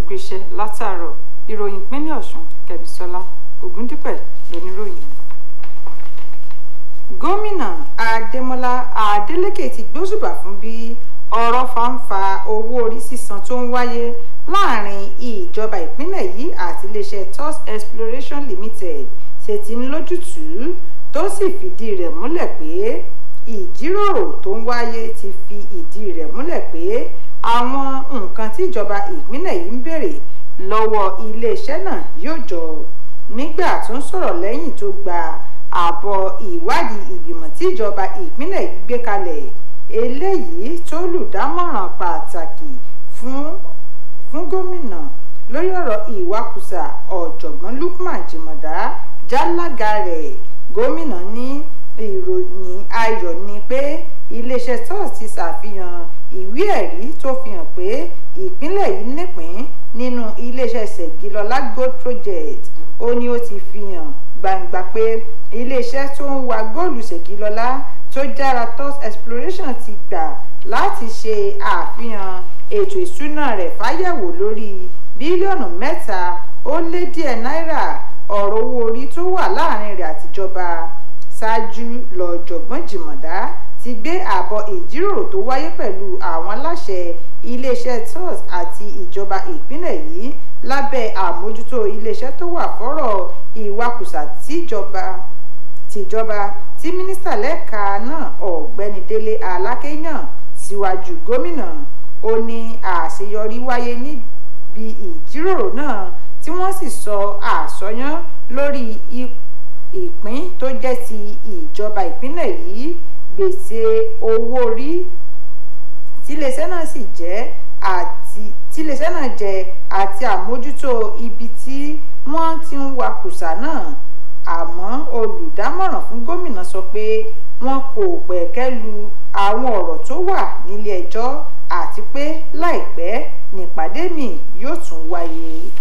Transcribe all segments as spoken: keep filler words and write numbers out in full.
kú iṣẹ́ látàárọ̀. Ìròyìn ìpínlẹ̀ Ọ̀ṣun Kẹ́misọ́lá Ògúndípẹ̀ lóníròyìn. Gómìnà Adémọ́lá Adeleke ti gbóṣùbà fún bí ọ̀rọ̀ fàǹfà owó orí sísan tó ń wáyé láàrin ìjọba ìpínlẹ̀ yìí àti iléeṣẹ́ Tos Exploration Limited ṣe ti ń lójútùú, tó sì fìdí rẹ̀ múlẹ̀ pé ìjíròrò tó ń wáyé ti fi ìdí rẹ̀ múlẹ̀ pé àwọn nǹkan tí ìjọba ìpínlẹ̀ yìí ń béèrè lọ́wọ́ iléeṣẹ́ náà yóò jọ. Nígbà tó ń sọ̀rọ̀ lẹ́yìn tó gba àbọ̀ ìwádìí ìgbìmọ̀ tí ìjọba ìpínlẹ̀ yìí gbé kalẹ̀, eléyìí tó lùdámọ̀ràn pàtàkì fún fún gómìnà lórí ọ̀rọ̀ ìwakùsà ọ̀jọ̀gbọ́n Lukman Jimoda jálága rẹ̀. Gómìnà ní ìròyìn ayọ̀ ni pé iléeṣẹ́ Tos ti ṣàfihàn ìwé ẹ̀rí tó fi hàn pé ìpínlẹ̀ yìí nípìn nínú iléeṣẹ́ Ṣẹ̀gilọ́lá Gold Project. Ó ní ó ti fi hàn gbangba pé iléeṣẹ́ tó ń wa góòlù Ṣẹ̀gilọ́lá tó jára Tos Exploration ti gbà láti ṣe àfihàn ètò ìṣúná rẹ̀ fáyẹ̀wò lórí bílíọ̀nù mẹ́ta ó lé díẹ̀ náírà ọ̀rọ̀ owó orí tó wà láàrin rẹ̀ àtijọba. Ṣáájú lọ́jọ̀gbọ́n Jimoda ti gbé àbọ̀ ìjíròrò tó wáyé pẹ̀lú àwọn aláṣẹ iléeṣẹ́ Tos àti ìjọba ìpínlẹ̀ yìí lábẹ́ àmójútó iléeṣẹ́ tó wà fọ́rọ̀ ìwakùsà tìjọba tìjọba tí mínísítà lẹ́ka náà ọ̀gbẹ́ni Délé Aláké yàn síwájú gómìnà. Ó ní àṣeyọrí wáyé níbi ìjíròrò náà tí wọ́n sì sọ àsọyán lórí ìpín tó jẹ́ ti ìjọba ìpínlẹ̀ yìí, gbèsè owó orí tíléeṣẹ́ náà sì jẹ́ àti tíléeṣẹ́ náà jẹ́ àti àmójútó ibi tí wọ́n ti ń wakùsà náà. Àmọ́ olùdámọ̀ràn fún gómìnà sọ pé wọn kò pẹ̀kẹ́lu àwọn ọ̀rọ̀ tó wà nílé ẹjọ́ àti pé láìpẹ́ nípàdé míì yóò tún wáyé.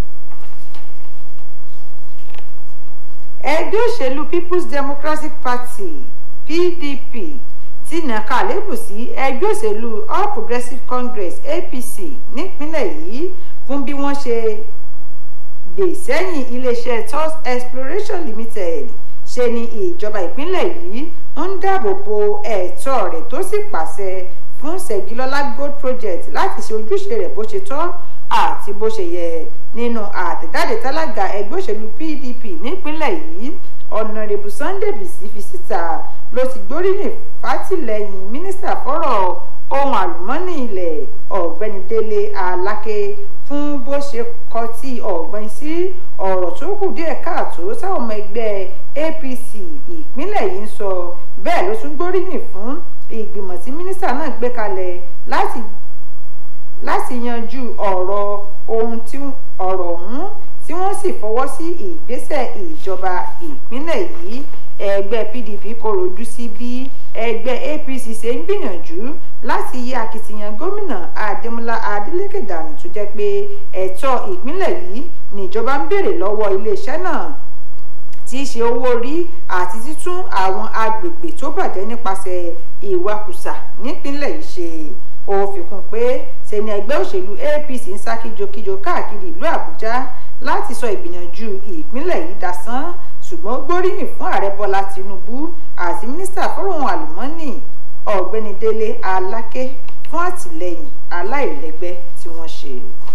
Ẹgbẹ́ òṣèlú People's Democratic Party P D P ti nàka àléébù sí ẹgbẹ́ òṣèlú All Progressives Congress A P C nípínlẹ̀ yìí fún bí wọ́n ṣe gbè sẹ́yìn iléeṣẹ́ Tos Exploration Limited. Ṣe ni ìjọba ìpínlẹ̀ yìí ń dáàbò bo ẹ̀tọ́ rẹ̀ tó sì pàṣẹ fún Ṣẹ̀gilọ́lá Gold Project láti ṣe ojúṣe rẹ̀ bó ṣe tọ́ àti bó ṣe yẹ. Nínú àtẹ̀jáde tálága ẹgbẹ́ òṣèlú P D P nípínlẹ̀ yìí Ọ̀nàrẹ́bù Sunday Bisi fi síta ló ti gbóríyìn fátìlẹ́yìn mínísítà fọ́rọ̀ ohun àlùmọ́ọ́nì ilẹ̀ ọ̀gbẹ́ni Délé Aláké fún bó ṣe kọtí ọ̀gbẹ́ni sí ọ̀rọ̀ tó kù díẹ̀ káàtó táwọn ọmọ ẹgbẹ́ A P C ìpínlẹ̀ yìí ń sọ. Bẹ́ẹ̀ ló tún gbóríyìn fún ìgbìmọ̀ tí mínísítà náà gbé kalẹ̀ láti láti yanjú ọ̀rọ̀ ohun tí ọ̀rọ̀ ọ̀hún tí wọ́n sì fọwọ́ sí ìgbésẹ̀ ìjọba ìpínlẹ̀ yìí. Ẹgbẹ́ P D P kò rojú sí bí ẹgbẹ́ A P C ṣe ń gbìyànjú láti yí akitiyan gómìnà Adémọ́lá Adeleke dànù tó jẹ́ pé ẹ̀tọ́ ìpínlẹ̀ yìí níjọba ń béèrè lọ́wọ́ iléeṣẹ́ náà, tí í ṣe owó orí àti títún àwọn agbègbè tó bàjẹ́ nípasẹ̀ ìwakùsà nípínlẹ̀ yìí ṣe. Ó fi kún pé ṣe ni ẹgbẹ́ òṣèlú A P C ń sá kíjokíjo káàkiri ìlú Àbújá láti sọ ìgbìyànjú ìpínlẹ̀ yìí dasán, ṣùgbọ́n gbóríyìn fún ààrẹ Bọ́lá Tinubu àti mínísítà fọ́rọ̀ ohun àlùmọ́ọ́nì ọ̀gbẹ́ni Délé Aláké fún àtìlẹ́yìn aláìlẹ́gbẹ́ tí wọ́n ṣe.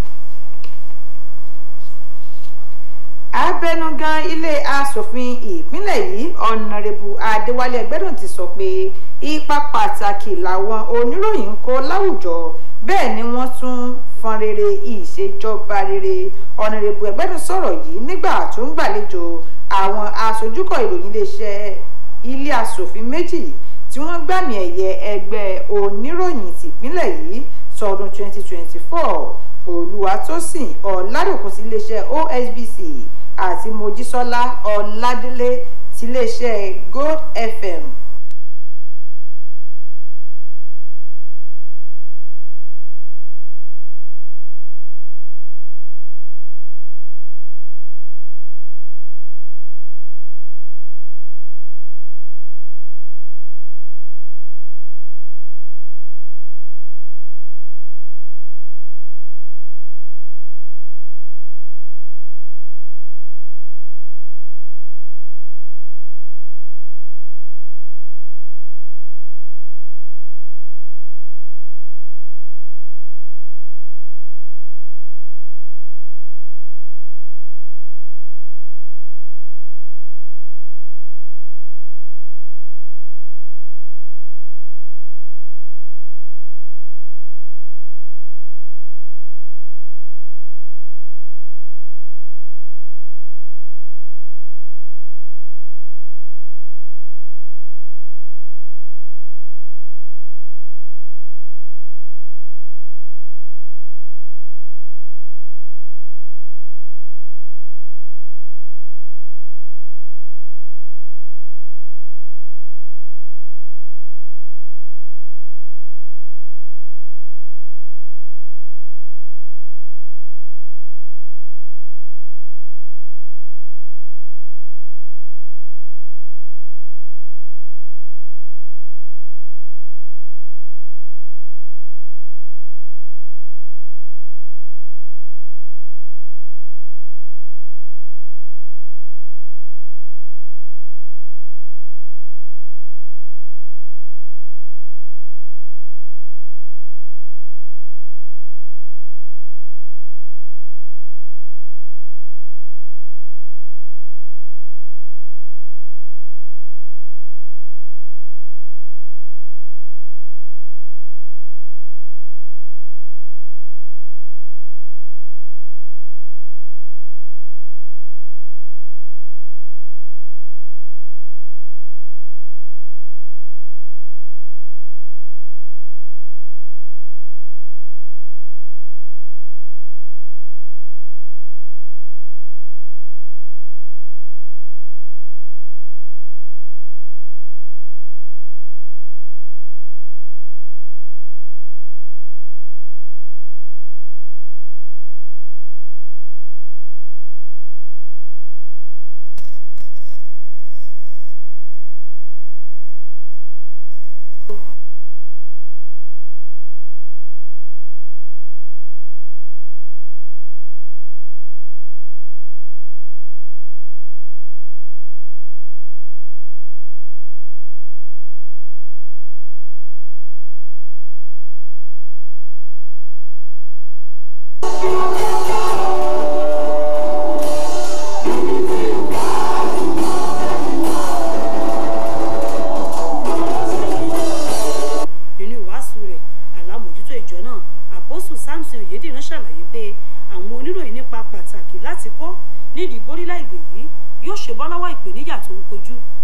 Abẹnugan ilé asòfin ìpínlẹ̀ yìí Ọ̀nàrẹ́bù Adéwálé Ẹgbẹ́dùn ti sọ pé ipa pàtàkì làwọn oníròyìn ń kó láwùjọ, bẹ́ẹ̀ ni wọ́n tún fọn rere ìṣèjọba rere. Ọ̀nàrẹ́bù Ẹgbẹ́dùn sọ̀rọ̀ yìí nígbà tó ń gbàlejò àwọn aṣojúkọ̀ ìròyìn iléeṣẹ́ ilé asòfin méjì tí wọ́n gbàmì ẹ̀yẹ ẹgbẹ́ oníròyìn tìpínlẹ̀ yìí sọdún twenty twenty-four. Olúwatósìn Ọ̀làdòkun ti iléeṣẹ́ O S B C àti Mojísọ́lá Ọládélé ti iléeṣẹ́ Gold F M.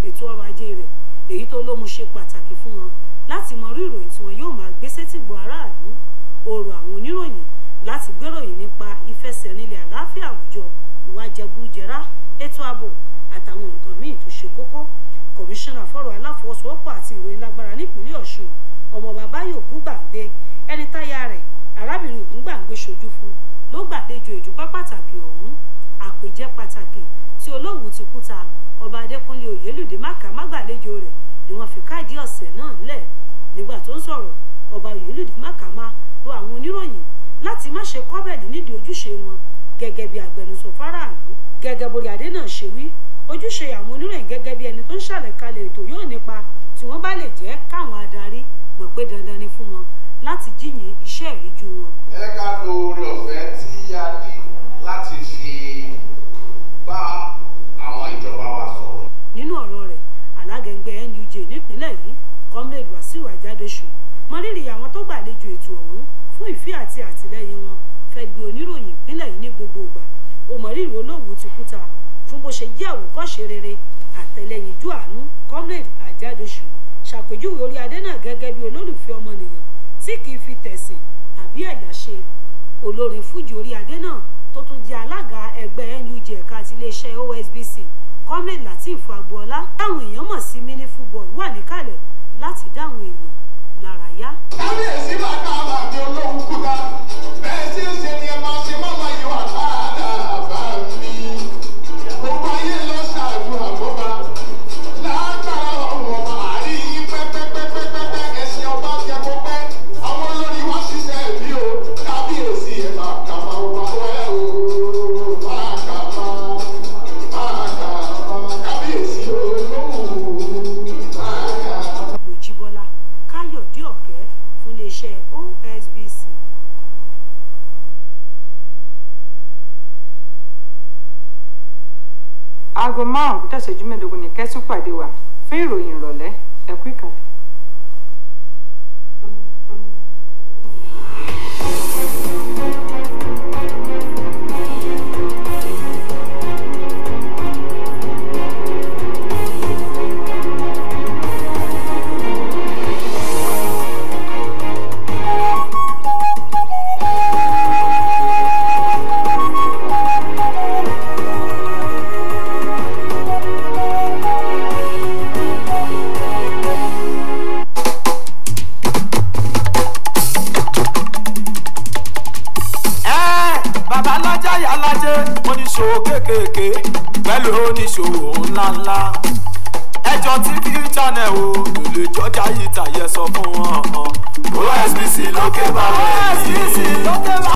ètò ọrọ̀ ajé rẹ̀ èyí tó ló mú ṣe pàtàkì fún wọn láti mọ rí ìròyìn tí wọn yóò máa gbé sétìgbọ̀ aráàlú ó rọ àwọn oníròyìn láti gbéròyìn nípa ìfẹsẹ̀rinlẹ̀ àlàáfíà àwùjọ ìwà jẹgúdújẹrá ètò ààbò àtàwọn nǹkan míì tó ṣe kókó. Kọmíṣánná fọ́rọ̀ aláfọwọ́sowọ́pọ̀ àti ìròyìn lágbára nípìnlẹ̀ Ọ̀ṣun ọmọọba Báyọ̀ Ògúngbàǹgbé ẹni táyà rẹ̀ arábìnrin Ògúngbàǹgbé ṣojú fún ló gbàlejò ìdúpẹ́ pàtàkì ọ̀hún. Àpèjẹ pàtàkì tí Olówù ti kúta ọba Adékúnlé Oyèlúdé Mákàmá gbàlejò rẹ̀ ni wọ́n fi káàdì ọ̀sẹ̀ náà lẹ̀. Nígbà tó ń sọ̀rọ̀ ọba Oyèlúdé Mákàmá rọ àwọn oníròyìn láti má ṣe kọ́bẹ̀lì nídìí ojúṣe wọn gẹ́gẹ́ bí agbẹnusọ fáráàlú. Gẹ́gẹ́ borí adé náà ṣe wí ojúṣe àwọn oníròyìn gẹ́gẹ́ bí ẹni tó ń ṣàlẹ̀kalẹ̀ ètò yóò nípa tí wọ́n bá lè jẹ́ káwọn adarí mọ̀ pé dandan ni fún wọn láti jíyìn iṣẹ́ ìríjú wọn. ẹ ká lo oore ọ̀fẹ́ tí a ní láti fi bá àwọn ìjọba wa sọ̀rọ̀. Nínú ọ̀rọ̀ rẹ̀ alága ẹgbẹ́ N U J nípínlẹ̀ yìí Comrade Wasiu Ajadesu mọrírì àwọn tó gbàlejò ètò ọ̀hún fún ìfẹ́ àti àtìlẹ́yìn wọn fẹ́ gbé oníròyìn ìpínlẹ̀ yìí ní gbogbo ìgbà. Ó mọrírì Olówù ti kúta fún bó ṣe jẹ́ àwòkọ́ṣe rere àtẹlẹyinjú àánú. Comrade Ajadesu ṣàpèjúwe orí adé náà gẹ́gẹ́ bí olólùfẹ́ ọmọnìyàn tí kì í fi tẹ̀sìn tàbí ẹ̀yà ṣe. Olórin fújì orí adé náà tó tún jẹ́ alága ẹgbẹ́ N U J ẹ̀ka àti iléeṣẹ́ O S B C Comrade Lateef Agboola táwọn èèyàn mọ̀ sí mini football wà níkàlẹ̀ láti dáwọn èèyàn lára yá. kábíyèsí máa ká àwọn àmì Olówù kúta bẹ́ẹ̀ tí ń ṣe ni ẹ máa ṣe máa máa yọ àbáàdà bá mi. gbogbo ayé lọ ṣáájú àbọ̀bá lágbára ọ̀rọ̀ ọba àárí yín pẹ́pẹ́pẹ́pẹ́pẹ́ ẹ̀sìn ọba jẹ kó pẹ́ àwọn olórí wá ṣiṣẹ́ bí o kábíyèsí ẹ̀ máa kà máa wá wẹ́ o máa kà máa máa kà máa kábíyèsí Olówù máa kà. Mojíbọ́lá Káyọ̀dé Ọ̀kẹ́ fún iléeṣẹ́ O S B C. aago márùn-ún kúta ìṣẹ́jú mẹ́ẹ̀ẹ́dógún ní kẹ́sùn pàdé wa fún ìròyìn ìrọ̀lẹ́ ẹ kú ìkàlẹ̀. oníṣòwò kéékèèké pẹ̀lú oníṣòwò ńláńlá ẹjọ́ tí fi channel o lò lè jọjà yìí tàyẹ sọ fún wọn. O S B C lókè bá wẹ̀ yìí.